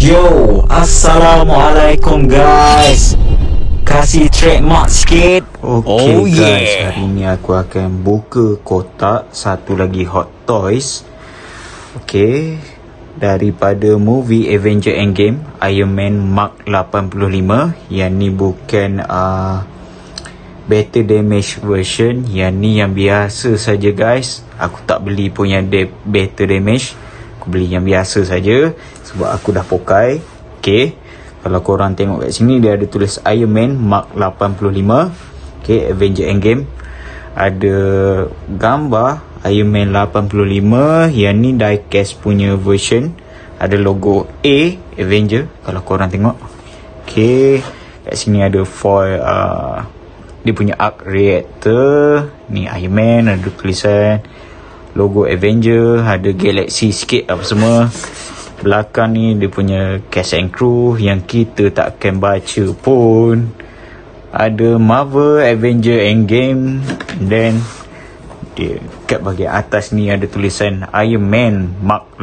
Yo, Assalamualaikum guys. Kasih trademark sikit. Okay guys, hari ni aku akan buka kotak satu lagi Hot Toys. Okay, daripada movie Avenger Endgame, Iron Man Mark 85. Yang ni bukan better damage version. Yang ni yang biasa saja guys. Aku tak beli pun yang better damage. Aku beli yang biasa saja sebab aku dah pokai. Okay, kalau korang tengok kat sini, dia ada tulis Iron Man Mark 85. Okay, Avenger Endgame. Ada gambar Iron Man 85. Yang ni diecast punya version. Ada logo A Avenger kalau korang tengok. Okay, kat sini ada foil dia punya arc reactor. Ni Iron Man, ada tulisan logo Avenger, ada galaxy sikit apa semua. Belakang ni dia punya cast and crew yang kita tak akan baca pun. Ada Marvel Avenger Endgame. Then dia kat bahagian atas ni ada tulisan Iron Man Mark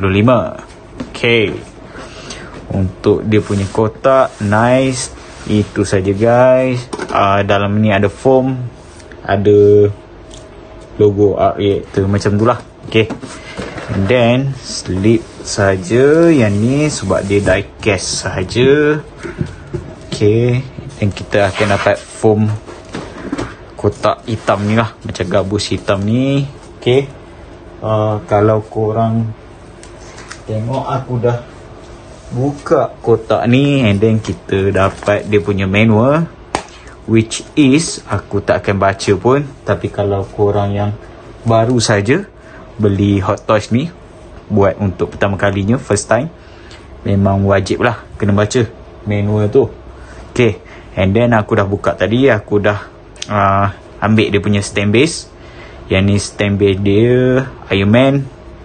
85. Okay, untuk dia punya kotak, nice. Itu saja guys. Dalam ni ada foam, ada logo art reactor macam tu lah. Okay, and then slip saja yang ni sebab dia diecast saja. Okay, dan kita akan dapat foam kotak hitam ni lah, macam gabus hitam ni. Okay, kalau korang tengok, aku dah buka kotak ni, and then kita dapat dia punya manual, which is aku tak akan baca pun. Tapi kalau korang yang baru saja beli Hot Toys ni, buat untuk pertama kalinya, first time, memang wajib lah kena baca manual tu. Okay, and then aku dah buka tadi. Aku dah ambil dia punya stand base. Yang ni stand base dia Iron Man,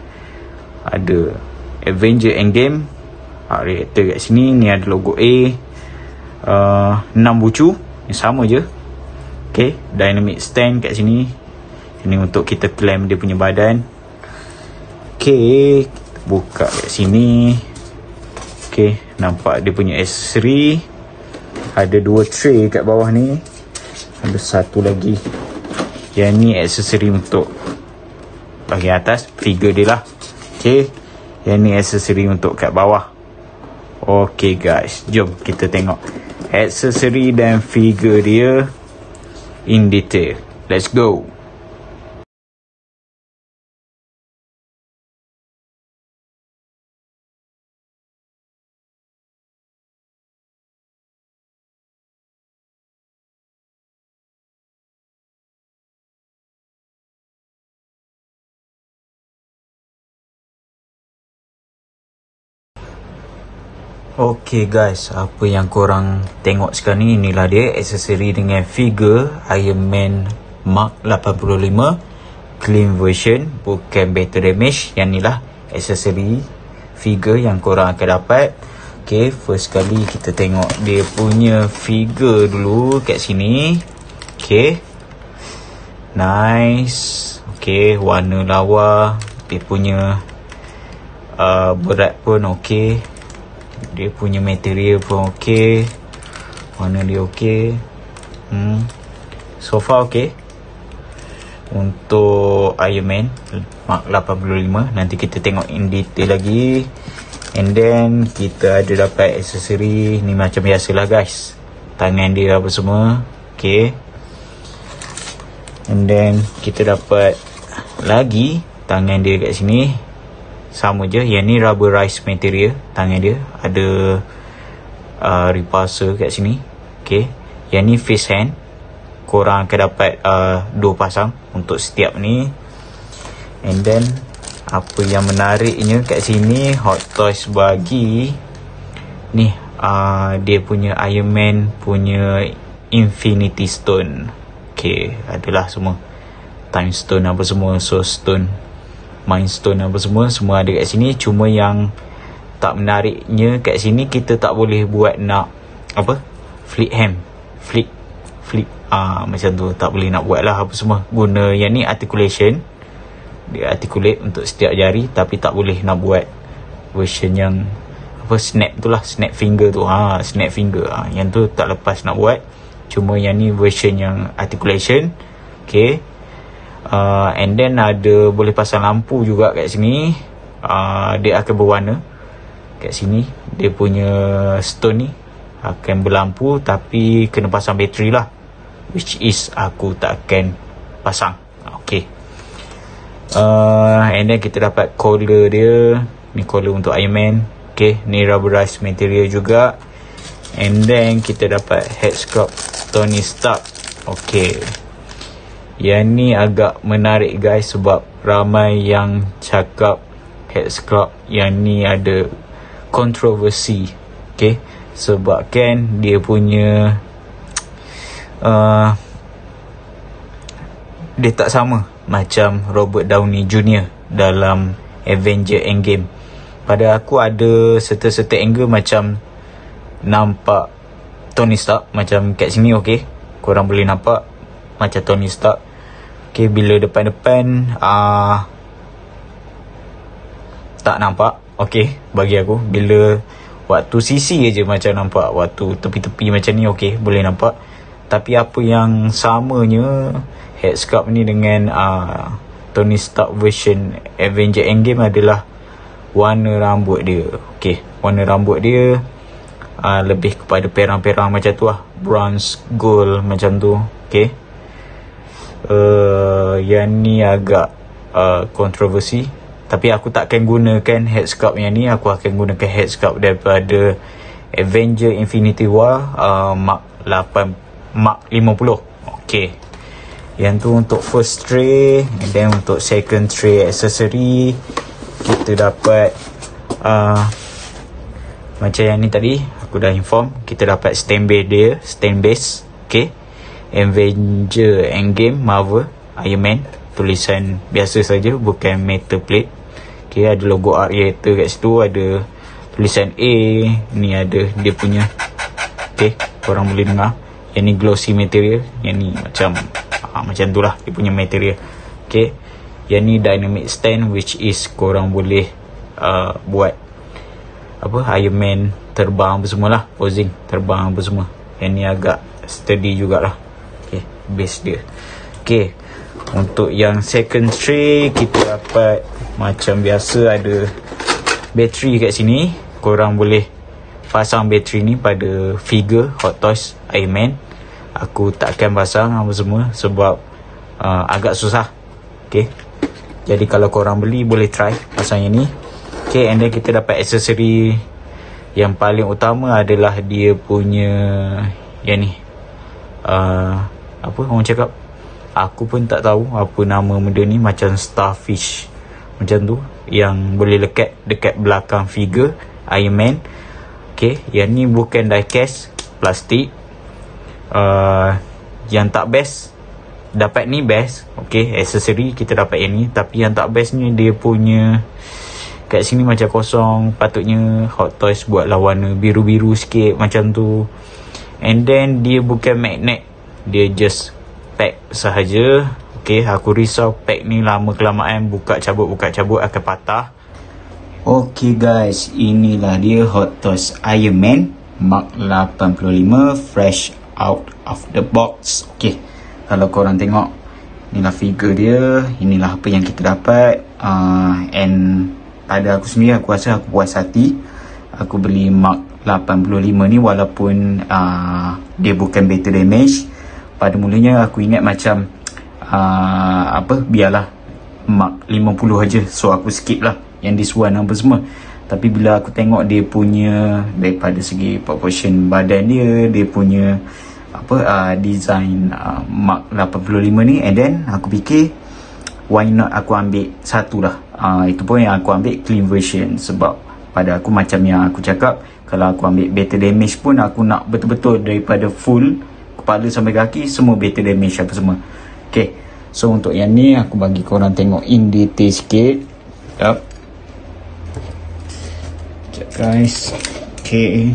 ada Avenger Endgame, reactor kat sini. Ni ada logo A, 6 bucu yang sama je. Okay, dynamic stand kat sini. Ini untuk kita clamp dia punya badan. Okay, kita buka kat sini. Okay, nampak dia punya aksesori. Ada 2 tray kat bawah ni. Ada satu lagi. Yang ni aksesori untuk bahagian atas, figure dia lah. Okay, yang ni aksesori untuk kat bawah. Okay guys, jom kita tengok aksesori dan figure dia in detail. Let's go. Okay guys, apa yang korang tengok sekarang ni, inilah dia aksesori dengan figure Iron Man Mark 85 clean version, bukan better damage. Yang ni lah aksesori figure yang korang akan dapat. Okay, first kali kita tengok dia punya figure dulu kat sini. Okay, nice. Okay, warna lawa, dia punya berat pun okay. Dia punya material pun okey. Warna dia okey. So far okey. Untuk Iron Man Mark 85, nanti kita tengok in detail lagi. And then kita ada dapat aksesori ni macam biasalah guys. Tangan dia apa semua okey. And then kita dapat lagi tangan dia kat sini. Sama je, yang ni rubberized material. Tangan dia ada repulsor kat sini. Okay, yang ni face hand. Korang akan dapat 2 pasang untuk setiap ni. And then apa yang menariknya kat sini, Hot Toys bagi ni dia punya Iron Man punya Infinity Stone. Okay, adalah semua Time Stone apa semua, Soul Stone, Mind Stone apa semua ada kat sini. Cuma yang tak menariknya kat sini, kita tak boleh buat nak apa, flip macam tu, tak boleh nak buat lah apa semua. Guna yang ni articulation, dia articulate untuk setiap jari, tapi tak boleh nak buat version yang apa, snap tu lah, snap finger tu. Snap finger. Yang tu tak lepas nak buat. Cuma yang ni version yang articulation. Okay. And then ada boleh pasang lampu juga kat sini. Dia akan berwarna. Kat sini dia punya stone ni akan berlampu, tapi kena pasang bateri lah, which is aku tak akan pasang. Okay. And then kita dapat collar dia. Ni collar untuk Iron Man. Okay, ni rubberized material juga. And then kita dapat head sculpt Tony Stark. Okay, yang ni agak menarik guys, sebab ramai yang cakap head sculpt yang ni ada kontroversi. Okay, sebab kan dia punya dia tak sama macam Robert Downey Jr. dalam Avenger Endgame. Pada aku ada serta-serta angle macam nampak Tony Stark macam kat sini. Okay, korang boleh nampak macam Tony Stark. Okay, bila depan-depan tak nampak. Okay, bagi aku bila waktu sisi je macam nampak, waktu tepi-tepi macam ni okay, boleh nampak. Tapi apa yang samanya head sculpt ni dengan Tony Stark version Avenger Endgame adalah warna rambut dia. Okay, warna rambut dia lebih kepada perang-perang macam tu lah, bronze, gold macam tu. Okay, yang ni agak kontroversi. Tapi aku takkan gunakan head sculpt yang ni. Aku akan gunakan head sculpt daripada Avenger Infinity War Mark 50. Okay, yang tu untuk first tray. And then untuk second tray accessory kita dapat macam yang ni tadi aku dah inform, kita dapat stand base dia, stand base. Okay, Avenger Endgame Marvel Iron Man, tulisan biasa saja, bukan metal plate. Okay, ada logo Art Reactor kat situ, ada tulisan A, ni ada dia punya. Okay, korang boleh dengar. Yang ni glossy material, yang ni macam macam tu lah dia punya material. Okay, yang ni dynamic stand, which is korang boleh buat apa, Iron Man terbang apa semua lah, posing terbang apa semua. Yang ni agak sturdy jugalah. Okay, base dia. Okay, untuk yang second tray kita dapat macam biasa ada bateri kat sini. Korang boleh pasang bateri ni pada figure Hot Toys Iron Man. Aku takkan pasang apa semua sebab agak susah. Okay, jadi kalau korang beli boleh try pasang yang ni. Okay, and then kita dapat aksesori yang paling utama adalah dia punya yang ni. Apa orang cakap, aku pun tak tahu apa nama benda ni, macam starfish macam tu, yang boleh lekat dekat belakang figure Iron Man. Okay, yang ni bukan diecast, plastik. Yang tak best dapat ni best. Okay, aksesori kita dapat yang ni. Tapi yang tak best ni dia punya kat sini macam kosong. Patutnya Hot Toys buatlah warna biru-biru sikit macam tu. And then dia bukan magnet, dia just pack sahaja. Okay, aku risau pack ni lama kelamaan buka cabut akan patah. Okay guys, inilah dia Hot Toys Iron Man Mark 85 fresh out of the box. Okay, kalau korang tengok, inilah figure dia, inilah apa yang kita dapat. And pada aku sendiri, aku rasa aku puas hati. Aku beli Mark 85 ni walaupun dia bukan battle damage. Pada mulanya aku ingat macam biarlah Mark 50 aja, so aku skip lah yang this one apa semua. Tapi bila aku tengok dia punya daripada segi proportion badan dia, dia punya design Mark 85 ni, and then aku fikir why not aku ambil satu lah. Itu pun yang aku ambil clean version, sebab pada aku macam yang aku cakap, kalau aku ambil battle damage pun aku nak betul-betul daripada full kepala sampai kaki semua battle damage apa semua. Okay, so untuk yang ni aku bagi korang tengok in detail sikit. Sekejap guys. Okay,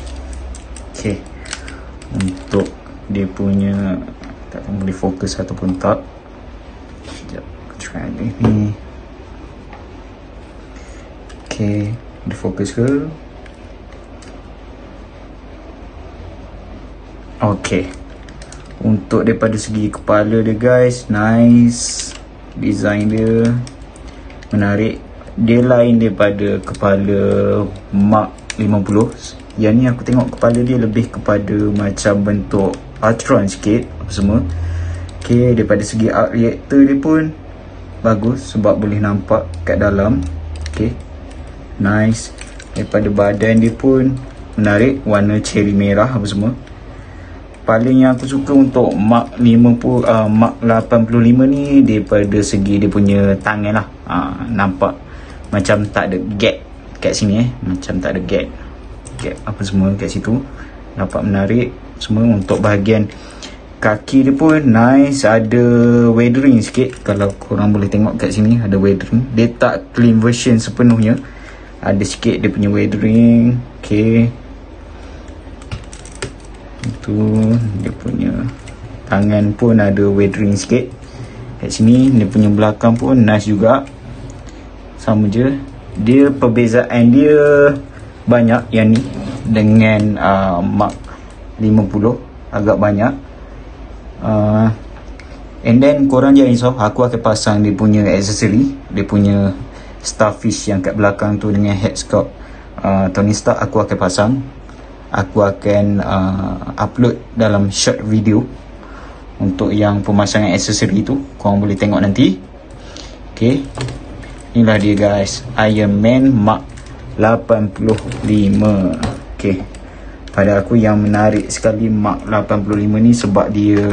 untuk dia punya, tak tahu boleh fokus ataupun tak. Sekejap, aku try ni. Okay, dia fokus ke? Okay, untuk daripada segi kepala dia guys, nice. Design dia menarik. Dia lain daripada kepala Mark 50. Yang ni aku tengok kepala dia lebih kepada macam bentuk Ultron sikit apa semua. Okay, daripada segi art reactor dia pun bagus sebab boleh nampak kat dalam. Okay, nice. Daripada badan dia pun menarik, warna cherry merah apa semua. Paling yang aku suka untuk Mark 85 ni daripada segi dia punya tangan lah. Nampak macam tak ada gap kat sini macam tak ada gap apa semua kat situ. Nampak menarik semua. Untuk bahagian kaki dia pun nice, ada weathering sikit. Kalau korang boleh tengok kat sini ada weathering. Dia tak clean version sepenuhnya, ada sikit dia punya weathering. Okay, itu dia punya tangan pun ada weathering sikit kat sini. Dia punya belakang pun nice juga, sama je. Dia perbezaan dia banyak yang ni dengan Mark 50, agak banyak. And then korang jangan risau, aku akan pasang dia punya aksesori, dia punya starfish yang kat belakang tu dengan head sculpt Tony Stark. Aku akan pasang, aku akan upload dalam short video untuk yang pemasangan aksesori tu. Korang boleh tengok nanti. Okay, inilah dia guys, Iron Man Mark 85. Okay, pada aku yang menarik sekali Mark 85 ni sebab dia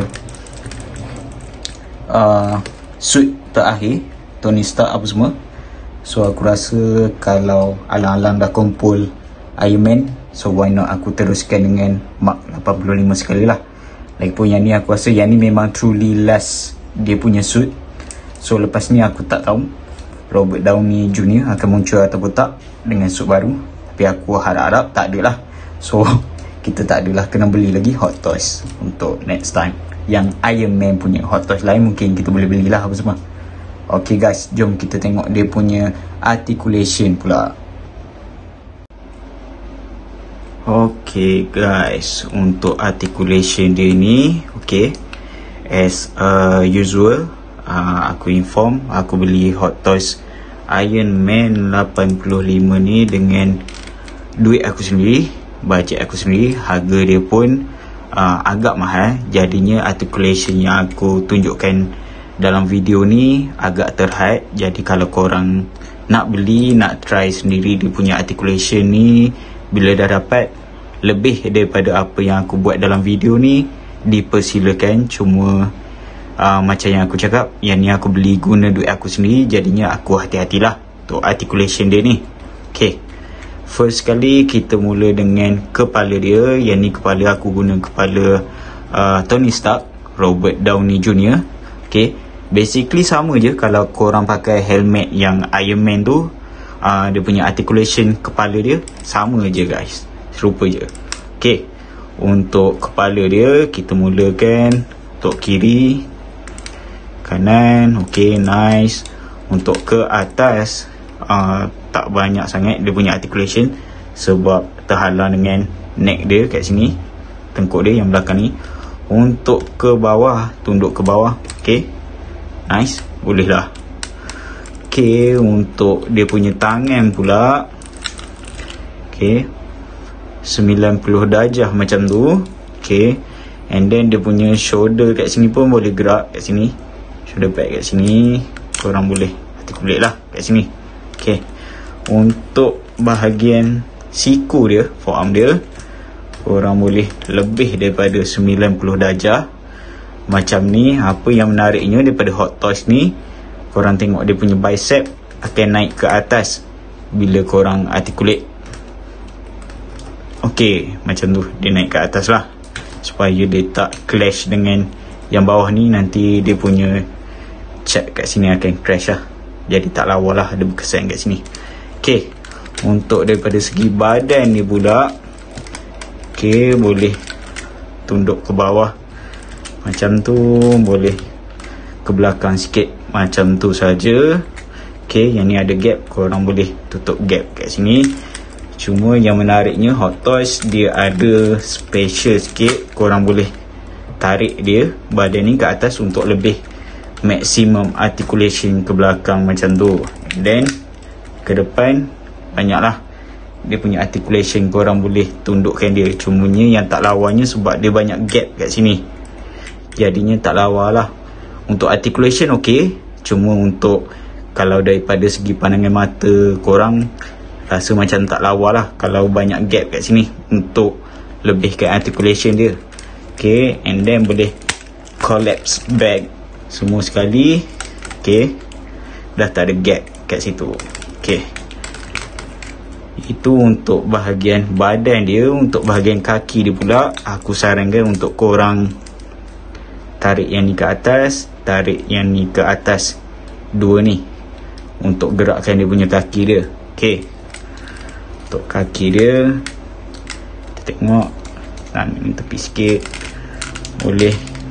suit terakhir Tony Stark apa semua. So aku rasa kalau alang-alang dah kumpul Iron Man, so why not aku teruskan dengan Mark 85 sekali lah. Lagipun yang ni aku rasa yang ni memang truly last dia punya suit. So lepas ni aku tak tahu Robert Downey Jr. akan muncul ataupun tak dengan suit baru. Tapi aku harap-harap tak ada lah. So kita tak adalah kena beli lagi Hot Toys untuk next time. Yang Iron Man punya Hot Toys lain mungkin kita boleh belilah apa semua. Okay guys, jom kita tengok dia punya articulation pula. Okay guys, untuk articulation dia ni, okay, as usual, aku inform, aku beli Hot Toys Iron Man 85 ni dengan duit aku sendiri, bajet aku sendiri. Harga dia pun agak mahal, jadinya articulation yang aku tunjukkan dalam video ni agak terhad. Jadi kalau korang nak beli, nak try sendiri dia punya articulation ni, bila dah dapat lebih daripada apa yang aku buat dalam video ni, dipersilakan. Cuma macam yang aku cakap, yang ni aku beli guna duit aku sendiri, jadinya aku hati-hatilah untuk articulation dia ni. Okay, first sekali kita mula dengan kepala dia. Yang ni kepala aku guna kepala Tony Stark, Robert Downey Jr. Okay, basically sama je. Kalau korang pakai helmet yang Iron Man tu, dia punya articulation kepala dia sama je guys, serupa je. Okay, untuk kepala dia kita mulakan untuk kiri, kanan. Okay, nice. Untuk ke atas tak banyak sangat dia punya articulation sebab terhalang dengan neck dia kat sini, tengkuk dia yang belakang ni. Untuk ke bawah, tunduk ke bawah. Okay, nice, boleh lah. Okay, untuk dia punya tangan pula, okay, 90 darjah macam tu. Okay, and then dia punya shoulder kat sini pun boleh gerak kat sini, shoulder pad kat sini, korang boleh articulate lah kat sini. Okay, untuk bahagian siku dia, forearm dia, korang boleh lebih daripada 90 darjah macam ni. Apa yang menariknya daripada Hot Toys ni, korang tengok dia punya bicep akan naik ke atas bila korang articulate. Okay, macam tu dia naik ke atas lah, supaya dia tak clash dengan yang bawah ni. Nanti dia punya cat kat sini akan crash lah, jadi tak lawa lah, ada berkesan kat sini. Okay, untuk daripada segi badan ni pula, okay, boleh tunduk ke bawah macam tu, boleh ke belakang sikit macam tu saja. Okay, yang ni ada gap, korang boleh tutup gap kat sini Cuma yang menariknya Hot Toys dia ada special sikit. Korang boleh tarik dia badan ni ke atas untuk lebih maximum articulation ke belakang macam tu. Then ke depan banyaklah dia punya articulation, korang boleh tundukkan dia. Cumanya yang tak lawanya sebab dia banyak gap kat sini, jadinya tak lawa lah. Untuk articulation okey, cuma untuk kalau daripada segi pandangan mata korang rasa macam tak lawa lah kalau banyak gap kat sini untuk lebihkan articulation dia. Okay, and then boleh collapse back semua sekali. Okay, dah tak ada gap kat situ. Okay, itu untuk bahagian badan dia. Untuk bahagian kaki dia pula, aku sarankan untuk korang tarik yang ni ke atas, tarik yang ni ke atas, dua ni, untuk gerakkan dia punya kaki dia. Okay, untuk kaki dia kita tengok tangan ni tepi sikit, boleh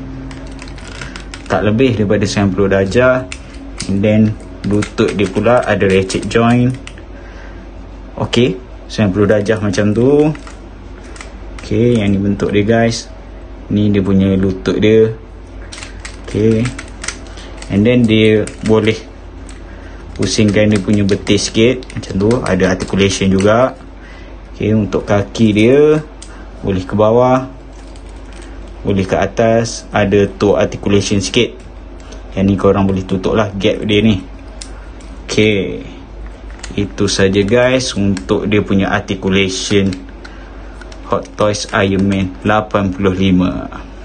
tak lebih daripada 90 darjah. And then lutut dia pula ada ratchet joint. Okay, 90 darjah macam tu. Okay, yang ni bentuk dia guys, ni dia punya lutut dia. Okay, and then dia boleh pusingkan dia punya betis sikit macam tu, ada articulation juga. Okay, untuk kaki dia boleh ke bawah, boleh ke atas, ada toe articulation sikit. Yang ni korang boleh tutup lah gap dia ni. Okay, itu saja guys untuk dia punya articulation Hot Toys Iron Man 85.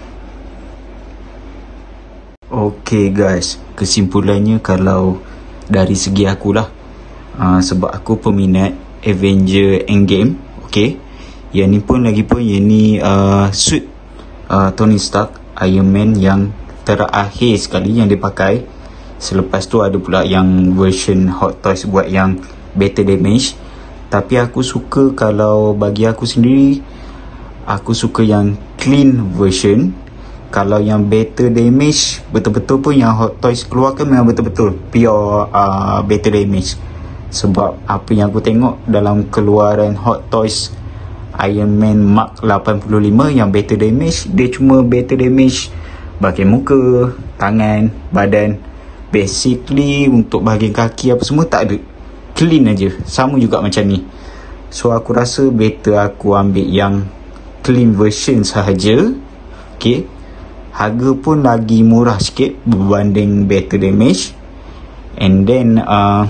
Okay guys, kesimpulannya kalau dari segi akulah, sebab aku peminat Avenger Endgame. Okay, yang ni pun yang ni suit Tony Stark Iron Man yang terakhir sekali yang dia pakai. Selepas tu ada pula yang version Hot Toys buat yang better damage. Tapi aku suka, kalau bagi aku sendiri, aku suka yang clean version. Kalau yang better damage, betul-betul pun yang Hot Toys keluarkan memang betul-betul pure better damage. Sebab apa yang aku tengok dalam keluaran Hot Toys Iron Man Mark 85 yang better damage, dia cuma better damage bahagian muka, tangan, badan. Basically untuk bahagian kaki apa semua tak ada, clean aja, sama juga macam ni. So aku rasa better aku ambil yang clean version sahaja. Okay, harga pun lagi murah sikit berbanding better damage. And then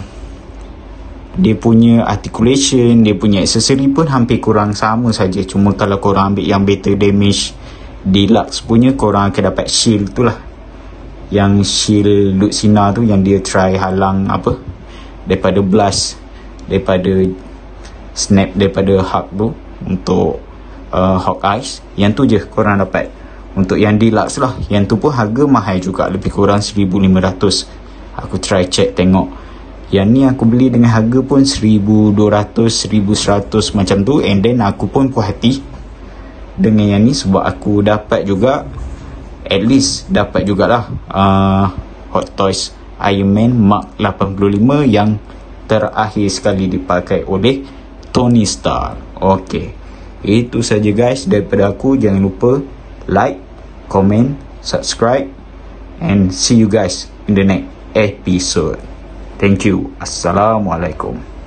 dia punya articulation, dia punya aksesori pun hampir kurang sama saja. Cuma kalau korang ambil yang better damage deluxe punya, korang akan dapat shield tu lah, yang shield Lucina tu, yang dia try halang apa daripada blast, daripada snap daripada Hulk tu untuk Hawkeyes. Yang tu je korang dapat untuk yang deluxe lah. Yang tu pun harga mahal juga, lebih kurang 1,500. Aku try check tengok, yang ni aku beli dengan harga pun 1,200, 1,100 macam tu. And then aku pun puas hati dengan yang ni sebab aku dapat juga, at least dapat jugalah Hot Toys Iron Man Mark 85 yang terakhir sekali dipakai oleh Tony Stark. Okay, itu saja guys daripada aku. Jangan lupa like, comment, subscribe, and see you guys in the next episode. Thank you. Assalamualaikum.